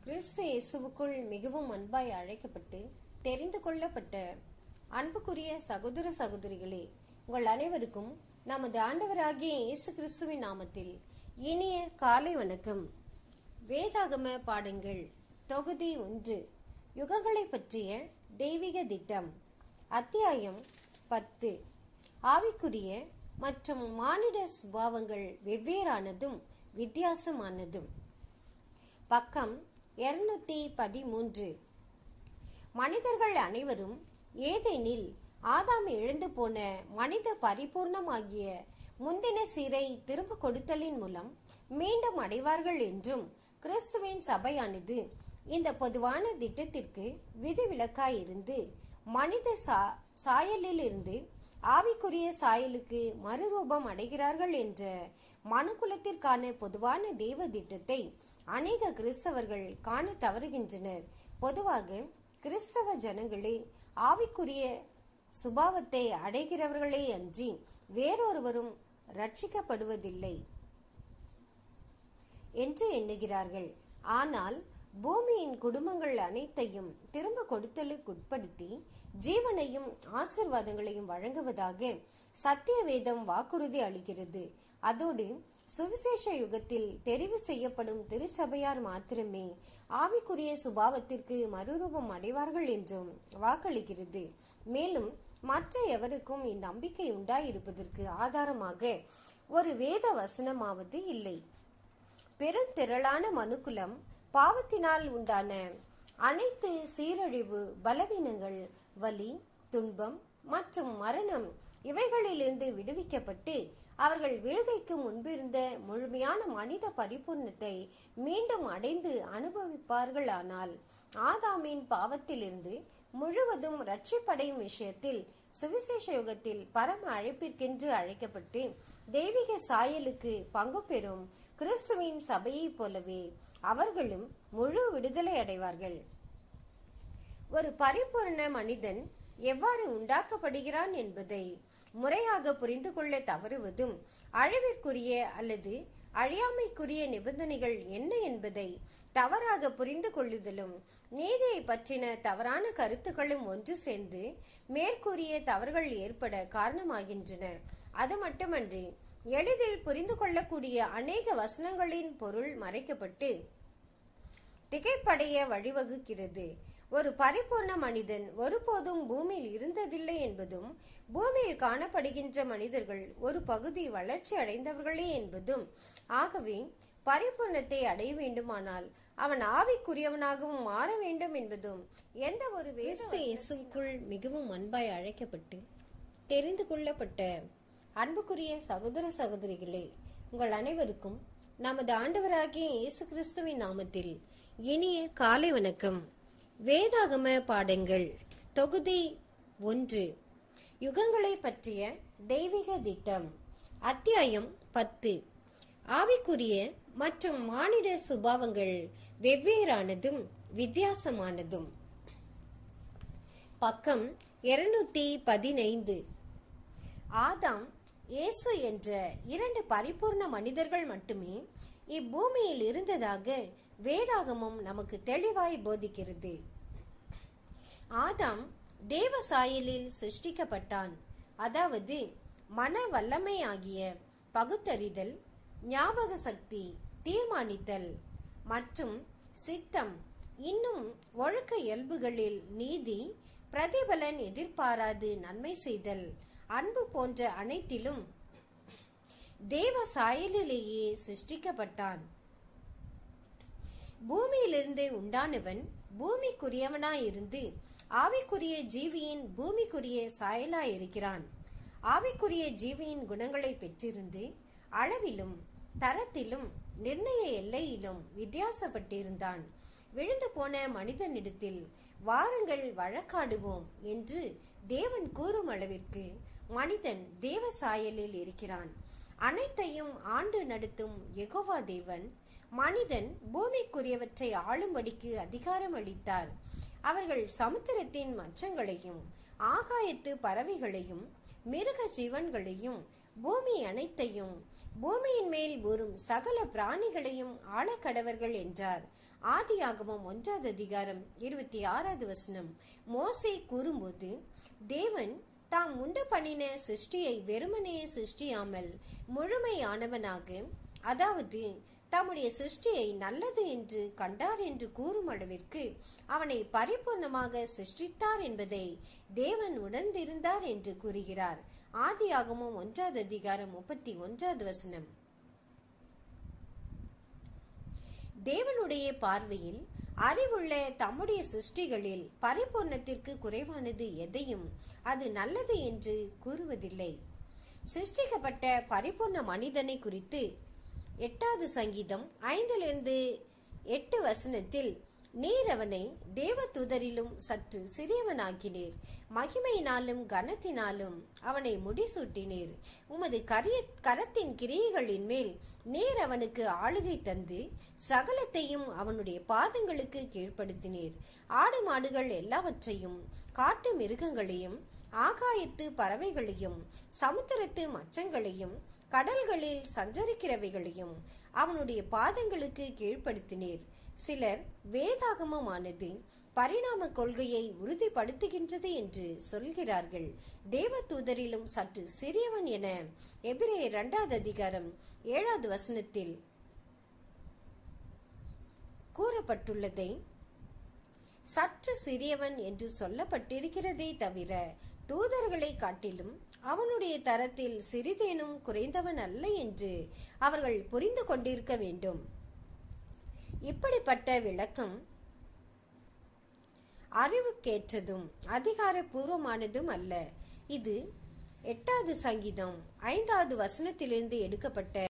கிறிஸ்து இயேசுவுக்குள் மிகவும் அன்பாய் அழைக்கப்பட்டு தெரிந்து கொள்ளப்பட்ட அன்புக்குரிய சகோதர சகோதரிகளே, உங்கள் அனைவருக்கும் நமது ஆண்டவராகிய இயேசு கிறிஸ்துவின் நாமத்தில் இனிய காலை வணக்கம். வேதாகம பாடங்கள் தொகுதி 1, யுகங்களை பற்றிய தெய்வீக திட்டம், அத்தியாயம் 10. ஆவிக்குரிய மற்றும் மானிட சுபாவங்கள் வெவ்வேறானதும் வித்தியாசமானதும். பக்கம் 213. மனிதர்கள் அனைவரும் ஏதேனில் ஆதாம் எழுந்து போன மனித பரிபூர்ணமாகிய முந்தின சீரை திரும்ப கொடுத்தலின் மூலம் மீண்டும் அடைவார்கள் என்றும் கிறிஸ்துவின் சபையானது இந்த பொதுவான திட்டத்திற்கு விதிவிலக்காயிருந்து மனித சாயலில் இருந்து ஆவிக்குரிய சாயலுக்கு மறுரூபம் அடைகிறார்கள் என்ற மனுக்குலத்திற்கான பொதுவான தெய்வ திட்டத்தை அநேக கிறிஸ்தவர்கள் காண தவறுகின்றனர். பொதுவாக கிறிஸ்தவ ஜனங்களே ஆவிக்குரிய சுபாவத்தை அடைகிறவர்களே அன்றி வேறொருவரும் ரட்சிக்கப்படுவதில்லை என்று எண்ணுகிறார்கள். ஆனால் பூமியின் குடும்பங்கள் அனைத்தையும் திரும்ப கொடுத்தலுக்குட்படுத்தி ஜீவனையும் ஆசீர்வாதங்களையும் வழங்குவதாக சத்திய வேதம் வாக்குறுதி அளிக்கிறது. அதோடு சுவிசேஷ யுகத்தில் தெரிவு செய்யப்படும் திருச்சபையார் மாத்திரமே ஆவிக்குரிய சுபாவத்திற்கு மறுரூபம் அடைவார்கள் என்றும் வாக்களிக்கிறது. மேலும் மற்ற எவருக்கும் இந்நம்பிக்கை உண்டாயிருப்பதற்கு ஆதாரமாக ஒரு வேத வசனமாவது இல்லை. பெருந்திரளான மனுக்குலம் பாவத்தினால் உண்டான அனைத்து சீரழிவு, பலவீனங்கள், வலி, துன்பம் மற்றும் மரணம் இவைகளிலிருந்து விடுவிக்கப்பட்டு அவர்கள் வீழ்கைக்கு முன்பிருந்த முழுமையான மனித பரிபூர்ணத்தை மீண்டும் அடைந்து அனுபவிப்பார்களானால் ஆதாமின் பாவத்திலிருந்து முழுவதும் ரட்சிப்படையும் விஷயத்தில் சுவிசேஷ யுகத்தில் பரம அழைப்பிற்கென்று அழைக்கப்பட்டு தெய்வீக சாயலுக்கு பங்கு பெறும் கிறிஸ்துவின் சபையைப் போலவே அவர்களும் முழு விடுதலை அடைவார்கள். ஒரு பரிபூர்ண மனிதன் எவ்வாறு உண்டாக்கப்படுகிறான் என்பதை முறையாக புரிந்து கொள்ள தவறுவதும், அழிவிற்குரிய அல்லது அழியாமைக்குரிய நிபந்தனைகள் என்ன என்பதை தவறாக புரிந்து கொள்ளுதலும், நீதியை பற்றின தவறான கருத்துக்களும் ஒன்று சேர்ந்து மேற்கூறிய தவறுகள் ஏற்பட காரணமாகின்றன. அது மட்டுமன்றி எளிதில் புரிந்து கொள்ளக்கூடிய அநேக வசனங்களின் பொருள் மறைக்கப்பட்டு திகைப்படைய வழிவகுக்கிறது. ஒரு பரிபூர்ண மனிதன் ஒருபோதும் பூமியில் இருந்ததில்லை என்பதும், பூமியில் காணப்படுகின்ற மனிதர்கள் ஒரு பகுதி வளர்ச்சி அடைந்தவர்களே என்பதும், ஆகவே பரிபூர்ணத்தை அடைய வேண்டுமானால் அவன் ஆவிக்குரியவனாகவும் மாற வேண்டும் என்பதும் எந்த ஒரு இயேசுக்குள் மிகவும் அன்பாய் அழைக்கப்பட்டு தெரிந்து கொள்ளப்பட்ட அன்புக்குரிய சகோதர சகோதரிகளே, உங்கள் அனைவருக்கும் நமது ஆண்டவராகிய இயேசு கிறிஸ்துவின் நாமத்தில் இனிய காலை வணக்கம். வேதாகம பாடங்கள் தொகுதி 1, யுகங்களை பற்றிய தெய்வீக திட்டம், அத்தியாயம் 10. ஆவிக்குரிய மற்றும் மானிட சுபாவங்கள் வெவ்வேறானதும் வித்தியாசமானதும். பக்கம் 215. ஆதாம், இயேசு என்ற 2 பரிபூர்ண மனிதர்கள் மட்டுமே இப்பூமியில் இருந்ததாக வேதாகமம் நமக்கு தெளிவாய் போதிக்கிறது. ஆதாம் தேவ சாயலில் சிருஷ்டிக்கப்பட்டான். அதாவது மன வல்லமை ஆகிய பகுத்தறிதல், ஞாபக சக்தி, தீர்மானித்தல் மற்றும் சித்தம், இன்னும் ஒழுக்க இயல்புகளில் நீதி, பிரதிபலன் எதிர்பாராது நன்மை செய்தல், அன்பு போன்ற அனைத்திலும் தேவ சாயலிலேயே சிருஷ்டிக்கப்பட்டான். பூமியிலிருந்து உண்டானவன் பூமிக்குரியவனாயிருந்து ஆவிக்குரிய ஜீவியின் பூமிக்குரிய சாயலாயிருக்கிறான். ஆவிக்குரிய ஜீவியின் குணங்களை பெற்றிருந்து அளவிலும் தரத்திலும் நிர்ணய எல்லையிலும் வித்தியாசப்பட்டிருந்தான். விழுந்து போன மனிதனிடத்தில் வாருங்கள் வழக்காடுவோம் என்று தேவன் கூறும் அளவிற்கு மனிதன் தேவ சாயலில் இருக்கிறான். அனைத்தையும் ஆண்டு நடத்தும் யெகோவா தேவன் மனிதன் பூமிக்குரியவற்றை ஆளும்படிக்கு அதிகாரம் அளித்தார். அவர்கள் சமுத்திரத்தின் மச்சங்களையும் ஆகாயத்து பறவைகளையும் மிருக ஜீவன்களையும் பூமி அனைத்தையும் பூமியின் மேல் ஊறும் சகல பிராணிகளையும் ஆளக்கடவர்கள் என்றார். ஆதியாகமம் 1:26 மோசே கூறும்போது, தேவன் தாம் உண்டு பண்ணின சிருஷ்டியை வெறுமனே சிருஷ்டியாமல் முழுமையானவனாக, அதாவது தம்முடைய சிருஷ்டியை நல்லது என்று கண்டார் என்று கூறும் அளவிற்கு அவனை பரிபூர்ணமாக சிருஷ்டித்தார் என்பதை தேவன் உணர்ந்திருந்தார் என்று கூறுகிறார். ஆதியாகமம் 1:31. தேவனுடைய பார்வையில் அறிவுள்ள தம்முடைய சிருஷ்டிகளில் பரிபூர்ணத்திற்கு குறைவானது எதையும் அது நல்லது என்று கூறுவதில்லை. சிருஷ்டிக்கப்பட்ட பரிபூர்ண மனிதனை குறித்து 8வது சங்கீதம் 5-8 நீர் அவனை தேவதூதரிலும் சற்று சிறியவனாக்கினீர், மகிமையினாலும் கனத்தினாலும் அவனை முடிசூட்டினீர். உமது கரத்தின் கிரியைகளின் மேல் நீர் அவனுக்கு ஆளுகை தந்து சகலத்தையும் அவனுடைய பாதங்களுக்கு கீழ்ப்படுத்தினீர். ஆடு மாடுகள் எல்லாவற்றையும், காட்டு மிருகங்களையும், ஆகாயத்து பறவைகளையும், சமுத்திரத்து மச்சங்களையும், கடல்களில் சஞ்சரிக்கிறவைகளையும் அவனுடைய பாதங்களுக்கு கீழ்ப்படுத்தினீர். சிலர் வேதாகமமானது பரிணாம கொள்கையை உறுதிப்படுத்துகின்றது என்று சொல்கிறார்கள். தேவதூதரிலும் சற்று சிறியவன் என எபிரேயர் 2:7 கூறப்பட்டுள்ளதை சற்று சிறியவன் என்று சொல்லப்பட்டிருக்கிறதே தவிர, தூதர்களை காட்டிலும் அவனுடைய தரத்தில் சிறிதேனும் குறைந்தவன் அல்ல என்று அவர்கள் புரிந்து கொண்டிருக்க வேண்டும். இப்படிப்பட்ட விளக்கம் அறிவுக்கேற்றதும் அதிகாரபூர்வமானதும் அல்ல. இது 8வது சங்கீதம் 5வது வசனத்திலிருந்து எடுக்கப்பட்ட